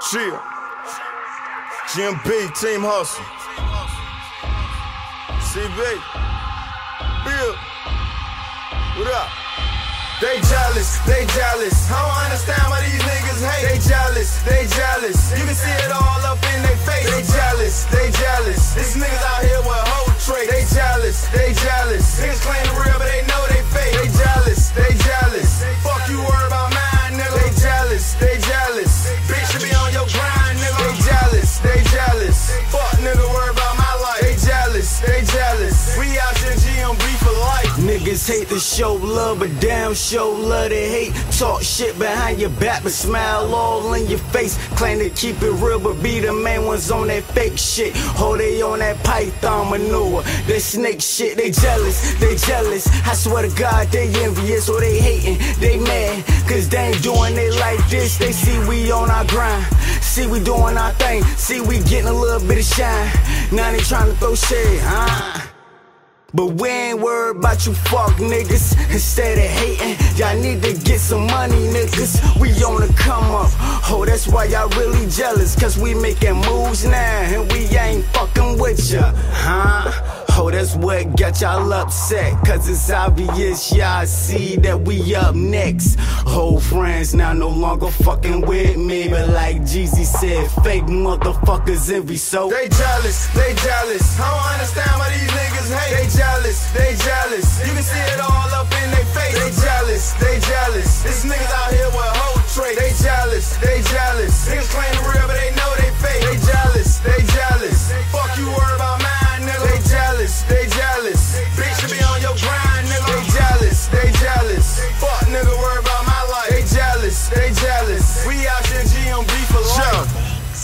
Chill. GMB, Team Hustle. CB. Bill. What up? They jealous. I don't understand why these niggas hate. They jealous. You can see it all up in their face. They jealous. These niggas out here with whole traits. They jealous. Niggas claim the real, but they know they fake. They jealous. Fuck you, worry about mine, nigga. They jealous. Bitch should be on your grind, nigga. They jealous. Fuck nigga, worry about my life. They jealous. We out here GMB for life. Niggas hate to show love, but damn show love to hate. Talk shit behind your back, but smile all in your face. Claim to keep it real, but be the main ones on that fake shit. Oh, they on that python manure, that snake shit. They jealous. I swear to God, they envious or they hating. They mad, cause they ain't doing it like this. They see we on our grind, see we doing our thing, see we getting a little bit of shine. Now they trying to throw shade, but we ain't worried about you fuck niggas. Instead of hating, y'all need to get some money, niggas. We on the come up. Oh, that's why y'all really jealous, cause we making moves now and we ain't fucking with ya, Oh, that's what got y'all upset, cause it's obvious y'all see that we up next. Old friends now no longer fucking with me, but like Jeezy said, fake motherfuckers envy, so They jealous. I don't understand why these niggas hate. They jealous. You can see it all up in their face. They jealous. These niggas out here with whole traits. They jealous. Niggas claim the real, but they know they fake. They jealous. Fuck you, worry about mine, nigga. They jealous. Bitch should be on your grind, nigga. They jealous. Fuck nigga, worry about my life. They jealous. We out here GMB for life.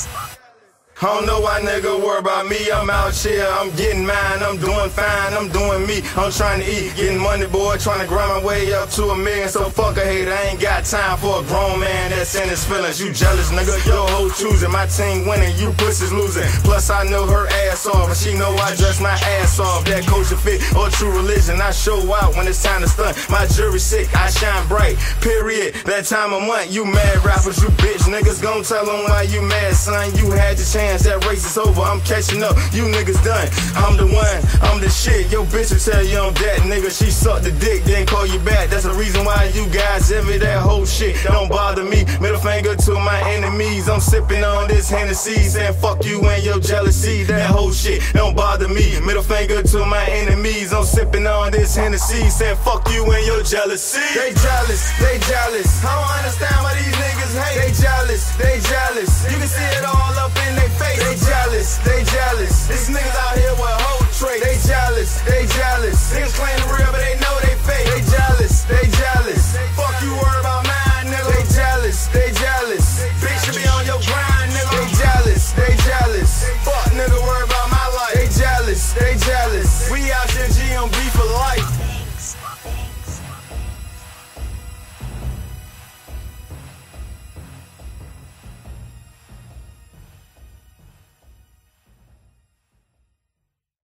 I don't know why nigga worry about me. I'm out here, I'm getting mine, I'm doing fine, I'm doing me. I'm trying to eat, getting money, boy, trying to grind my way up to $1 million. So fuck a hater, I ain't got time for a grown man that's in his feelings. You jealous, nigga, your hoe choosing, my team winning, you pussies losing. Plus I know her ass off, and she know I dress my ass off. That culture fit or true religion, I show out when it's time to stunt. My jury sick, I shine bright, period. That time of month, you mad rappers, you bitch niggas gon' tell them why you mad, son. You had your chance. That race is over, I'm catching up, you niggas done. I'm the one, I'm the shit. Your bitch will tell you I'm that nigga. She sucked the dick, then call you back. That's the reason why you guys envy that whole shit. Don't bother me, middle finger to my enemies. I'm sipping on this Hennessy, saying fuck you and your jealousy. That whole shit don't bother me, middle finger to my enemies. I'm sipping on this Hennessy, saying fuck you and your jealousy. They jealous. I don't understand why these niggas hate. They jealous. You can see it all up in their face. They jealous.